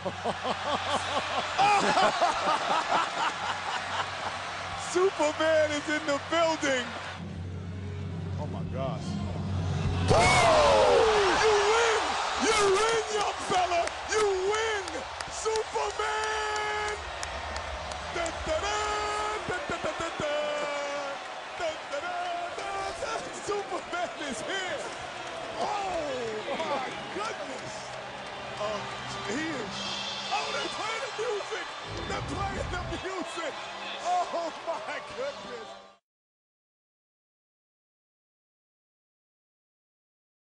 Superman is in the building. Oh my gosh. Oh! You win! You win, young fella! You win! Superman! Da, da, da, da, da, da, da, da. Da, da, da, da, da. Superman is here! Oh my goodness! He is. Oh, they're playing the music! They're playing the music! Oh my goodness!